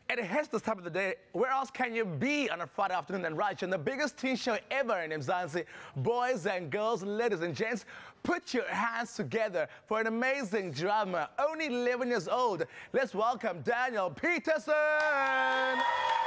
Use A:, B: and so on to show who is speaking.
A: And it's this time of the day. Where else can you be on a Friday afternoon than right in the biggest teen show ever in Mzansi? Boys and girls, ladies and gents, put your hands together for an amazing drama. Only 11 years old. Let's welcome Daniel Petersen.